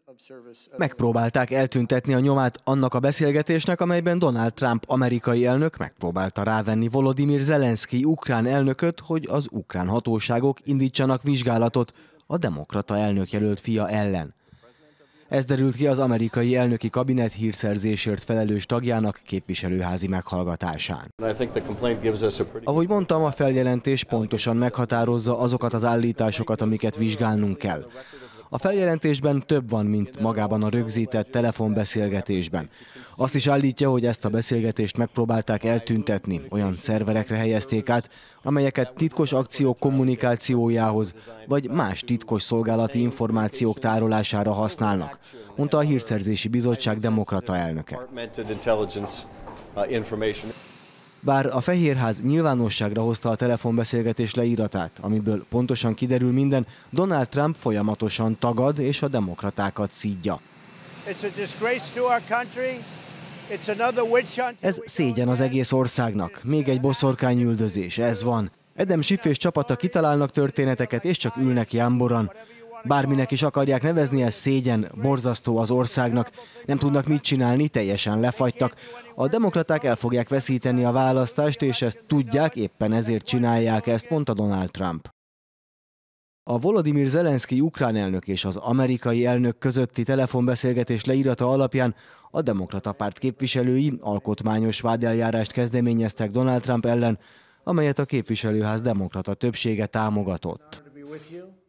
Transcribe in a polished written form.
Megpróbálták eltüntetni a nyomát annak a beszélgetésnek, amelyben Donald Trump amerikai elnök megpróbálta rávenni Volodymyr Zelenszkij ukrán elnököt, hogy az ukrán hatóságok indítsanak vizsgálatot a demokrata elnökjelölt fia ellen. Ez derült ki az amerikai elnöki kabinet hírszerzésért felelős tagjának képviselőházi meghallgatásán. Ahogy mondtam, a feljelentés pontosan meghatározza azokat az állításokat, amiket vizsgálnunk kell. A feljelentésben több van, mint magában a rögzített telefonbeszélgetésben. Azt is állítja, hogy ezt a beszélgetést megpróbálták eltüntetni, olyan szerverekre helyezték át, amelyeket titkos akciók kommunikációjához, vagy más titkos szolgálati információk tárolására használnak, mondta a Hírszerzési Bizottság demokrata elnöke. Bár a Fehérház nyilvánosságra hozta a telefonbeszélgetés leíratát, amiből pontosan kiderül minden, Donald Trump folyamatosan tagad és a demokratákat szídja. Ez szégyen az egész országnak, még egy boszorkányüldözés, ez van. Adam Schiff és csapata kitalálnak történeteket, és csak ülnek jámboran. Bárminek is akarják nevezni, ez szégyen, borzasztó az országnak. Nem tudnak mit csinálni, teljesen lefagytak. A demokraták el fogják veszíteni a választást, és ezt tudják, éppen ezért csinálják ezt, mondta Donald Trump. A Volodymyr Zelenszkij ukrán elnök és az amerikai elnök közötti telefonbeszélgetés leírata alapján a demokrata párt képviselői alkotmányos vádeljárást kezdeményeztek Donald Trump ellen, amelyet a képviselőház demokrata többsége támogatott.